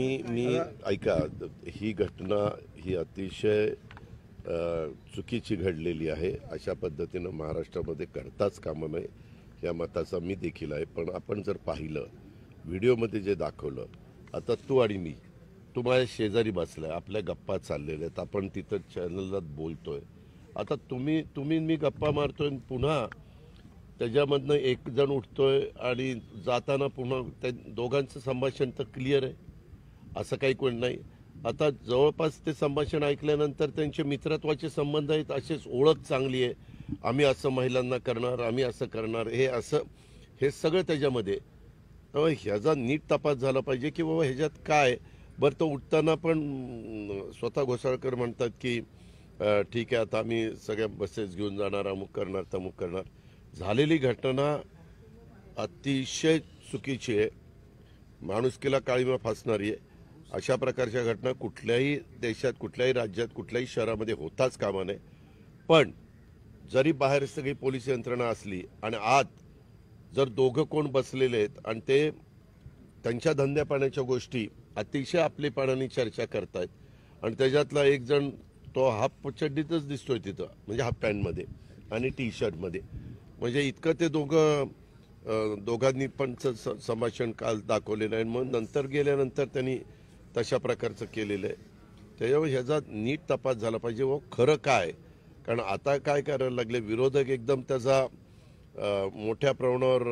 मी ऐका, ही घटना ही अतिशय चुकीची घडलेली आहे. अशा पद्धतीनं महाराष्ट्रामध्ये करताच कामा नये या मताचा मी देखील आहे. पण आपण जर पाहिलं व्हिडिओमध्ये जे दाखवलं, आता तू आणि मी, तू माझ्या शेजारी बसलाय, आपल्या गप्पा चाललेल्या आहेत, आपण तिथं चॅनलला बोलतोय. आता तुम्ही मी गप्पा मारतोय, पुन्हा त्याच्यामधनं एक जण उठतोय आणि जाताना पुन्हा त्या दोघांचं संभाषण तर क्लिअर आहे, असं काही कोण नाही. आता जवळपास ते संभाषण ऐकल्यानंतर त्यांचे मित्रत्वाचे संबंध आहेत, असेच ओळख चांगली आहे, आम्ही असं महिलांना करणार, आम्ही असं करणार, हे सगळं त्याच्यामध्ये. त्यामुळे ह्याचा नीट तपास झाला पाहिजे की बाबा ह्याच्यात काय. बरं, तो उठताना पण स्वतः घोसाळकर म्हणतात की ठीक आहे, आता आम्ही सगळ्या बसेस घेऊन जाणार, अमुक करणार तमुक करणार. झालेली घटना अतिशय चुकीची आहे, माणुसकीला काळीमा फासणारी आहे. अशा प्रकारच्या घटना कुठल्याही देशात, कुठल्याही राज्यात, कुठल्याही शहरामध्ये होताच कामा नये. पण जरी बाहेर सगळी पोलीस यंत्रणा असली आणि आत जर दोघं कोण बसलेले आहेत आणि ते त्यांच्या धंद्यापाण्याच्या गोष्टी अतिशय आपलेपणाने चर्चा करतायत आणि त्याच्यातला एक जण तो हाफ चड्डीतच दिसतोय तिथं, म्हणजे हाफ पॅन्टमध्ये आणि टी शर्टमध्ये, म्हणजे इतकं ते दोघांनी पण संभाषण काल दाखवलेलं आहे. मग नंतर गेल्यानंतर त्यांनी तशा प्रकारचं केलेलं आहे. त्याच्यामुळे ह्याचा नीट तपास झाला पाहिजे व खरं काय. कारण आता काय करायला लागले विरोधक, एकदम त्याचा मोठ्या प्रमाणावर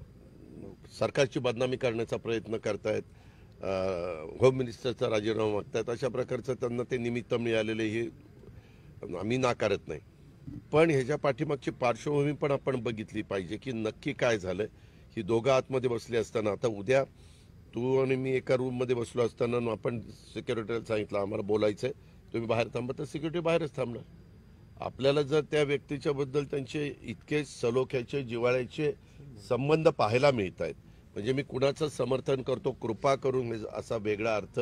सरकारची बदनामी करण्याचा प्रयत्न करतायत, होम मिनिस्टरचा राजीनामा मागतायत. अशा प्रकारचं त्यांना ते निमित्त मिळालेले हे आम्ही नाकारत नाही. पण ह्याच्या पाठीमागची पार्श्वभूमी पण आपण बघितली पाहिजे की नक्की काय झालं. ही दोघं आतमध्ये बसले असताना, आता उद्या तू आणि मी एका रूममध्ये बसलो असताना आपण सिक्युरिटीला सांगितलं आम्हाला बोलायचं आहे, तुम्ही बाहेर थांबा, तर सिक्युरिटी बाहेरच थांबणार. आपल्याला जर त्या व्यक्तीच्याबद्दल त्यांचे इतके सलोख्याचे, जिव्हाळ्याचे संबंध पाहायला मिळत आहेत, म्हणजे मी कुणाचं समर्थन करतो कृपा करून असा वेगळा अर्थ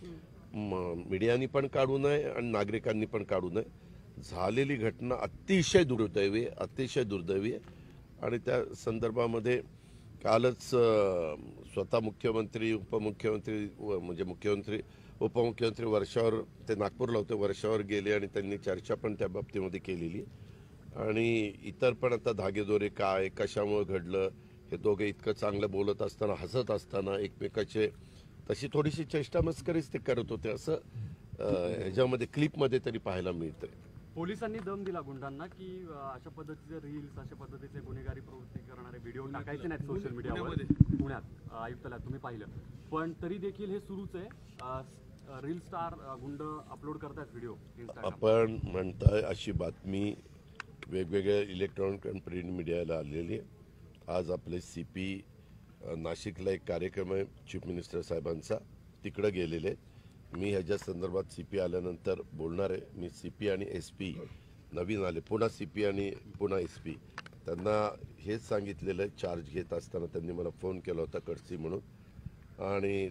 मीडियानी पण काढू नये आणि नागरिकांनी पण काढू नये. झालेली घटना अतिशय दुर्दैवी आहे, अतिशय दुर्दैवी आहे. आणि त्या संदर्भामध्ये कालच स्वतः मुख्यमंत्री, उपमुख्यमंत्री, म्हणजे मुख्यमंत्री उपमुख्यमंत्री वर्षावर, ते नागपूरला होते, वर्षावर गेले आणि त्यांनी चर्चा पण त्या बाबतीमध्ये केलेली. आणि इतर पण आता धागेदोरे काय, कशामुळे घडलं, हे दोघे इतकं चांगलं बोलत असताना, हसत असताना एकमेकाचे तशी थोडीशी चेष्टा मस्करीच ते करत होते, असं ह्याच्यामध्ये क्लिपमध्ये तरी पाहायला मिळतंय. पोलिसांनी दम दिला गुंडांना की अशा पद्धतीचे रील्स, अशा पद्धतीचे गुन्हेगारी प्रवृत्ती करणारे व्हिडिओ टाकायचे नाहीत सोशल मीडियावर. पुण्यात आयुक्तालयात तुम्ही पाहिलं, पण तरी देखील हे सुरूच आहे. रील स्टार गुंड अपलोड करतात व्हिडिओ. आपण म्हणताय अशी बातमी वेगवेगळ्या इलेक्ट्रॉनिक आणि प्रिंट मीडियाला आलेली आहे. आज आपले CP नाशिकला एक कार्यक्रम आहे चीफ मिनिस्टर साहेबांचा, तिकडं गेलेले आहेत. मी ह्याच्या संदर्भात CP आल्यानंतर बोलणार आहे. मी CP आणि SP नवीन आले, पुन्हा CP आणि पुन्हा SP, त्यांना हेच सांगितलेलं आहे. चार्ज घेत असताना त्यांनी मला फोन केला होता कडसी म्हणून, आणि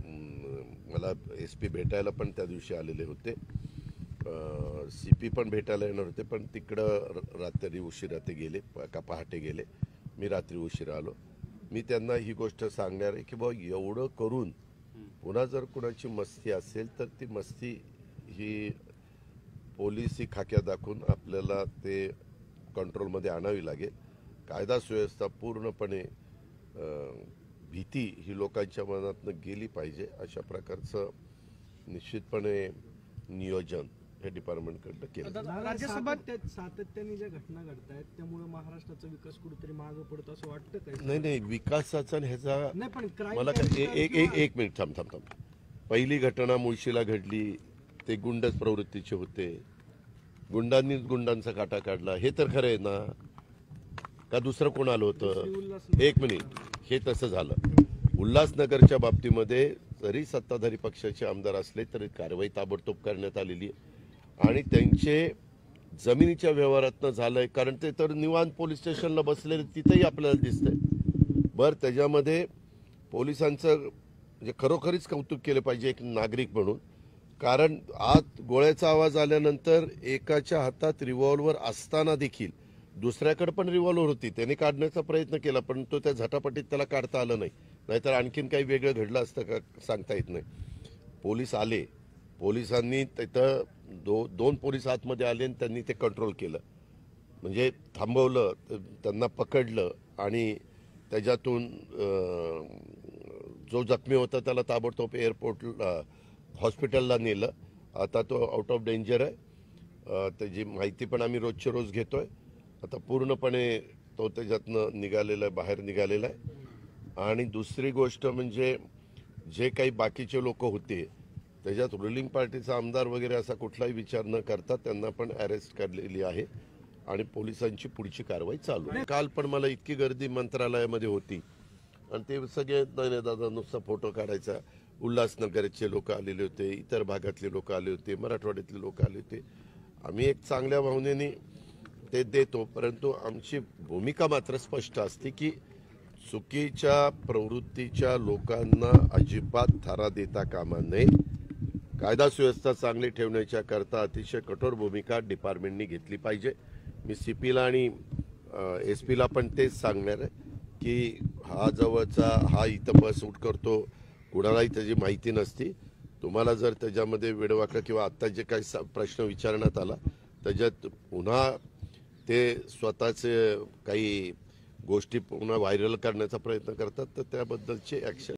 मला SP भेटायला पण त्या दिवशी आलेले होते. CP पण भेटायला येणार होते, पण तिकडं रात्री उशिरा ते गेले, का पहाटे गेले. मी रात्री उशिरा आलो. मी त्यांना ही गोष्ट सांगणार आहे की बाबा एवढं करून पुन्हा जर कुणाची मस्ती असेल तर ती मस्ती ही पोलिसी खाक्या दाखवून आपल्याला ते कंट्रोलमध्ये आणावी लागेल. कायदा सुव्यवस्था पूर्णपणे, भीती ही लोकांच्या मनातनं गेली पाहिजे. अशा प्रकारचं निश्चितपणे नियोजन हे डिपार्टमेंटकडनं केलं. राज्यसभेत सातत्याने ज्या घटना घडत आहेत त्यामुळे महाराष्ट्राचा विकास कुठेतरी मागं पडतो असं वाटतं काय? नाही, विकासाचा ह्याचा नाही, पण मला एक मिनिट थांब. पहिली घटना मुळशीला घडली, ते गुंडच प्रवृत्तीचे होते, गुंडांनीच गुंडांचा काटा काढला, हे तर खरं आहे ना? का दुसरं कोण आलं होतं? एक मिनिट, हे तसं झालं. उल्हासनगरच्या बाबतीमध्ये जरी सत्ताधारी पक्षाचे आमदार असले तरी कारवाई ताबडतोब करण्यात आलेली आहे आणि त्यांचे जमिनीच्या व्यवहारातनं झालंय, कारण ते तर निवांत पोलीस स्टेशनला बसलेले, तिथंही आपल्याला दिसतंय. बरं, त्याच्यामध्ये पोलिसांचं म्हणजे खरोखरीच कौतुक केलं पाहिजे एक नागरिक म्हणून, कारण आत गोळ्याचा आवाज आल्यानंतर एकाच्या हातात रिव्हॉल्वर असताना देखील दुसऱ्याकडे पण रिव्हॉल्वर होती, त्याने काढण्याचा प्रयत्न केला, पण तो त्या झटापटीत त्याला काढता आलं नाही. नाहीतर आणखीन काही वेगळं घडलं असतं का सांगता येत नाही. पोलीस आले, पोलिसांनी तिथं दोन पोलीस आतमध्ये आले आणि त्यांनी ते कंट्रोल केलं, म्हणजे थांबवलं, त्यांना पकडलं आणि त्याच्यातून जो जखमी होता त्याला ताबडतोब एअरपोर्टला हॉस्पिटलला नेलं. आता तो आउट ऑफ डेंजर आहे. त्याची माहिती पण आम्ही रोजच्या रोज घेतोय. आता पूर्णपणे तो त्याच्यातनं निघालेला आहे, बाहेर निघालेला आहे. आणि दुसरी गोष्ट म्हणजे जे काही बाकीचे लोक होते त्याच्यात रुलिंग पार्टीचा आमदार वगैरे असा कुठलाही विचार न करता त्यांना पण अरेस्ट केलेली आहे आणि पोलिसांची पुढची कारवाई चालू आहे. काल पण मला इतकी गर्दी मंत्रालयामध्ये होती आणि ते सगळे नाही दादा नुसता फोटो काढायचा. उल्हासनगरचे लोक आलेले होते, इतर भागातले लोक आले होते, मराठवाड्यातले लोक आले होते. आम्ही एक चांगल्या भावनेने ते देतो, परंतु आमची भूमिका मात्र स्पष्ट असते की चुकीच्या प्रवृत्तीच्या लोकांना अजिबात थारा देता कामा नये. कायदा सुव्यवस्था चांगली ठेवण्याच्या करता अतिशय कठोर भूमिका डिपार्टमेंटनी घेतली पाहिजे. मी CPला आणि SP ला पण तेच सांगणार आहे की हा जवळचा हा इथं बस उठ करतो, कुणालाही त्याची माहिती नसती. तुम्हाला जर त्याच्यामध्ये वेडवाकडं किंवा आत्ता जे काही प्रश्न विचारण्यात आला त्याच्यात पुन्हा ते स्वतःचे काही गोष्टी पुन्हा व्हायरल करण्याचा प्रयत्न करतात तर त्याबद्दलची ॲक्शन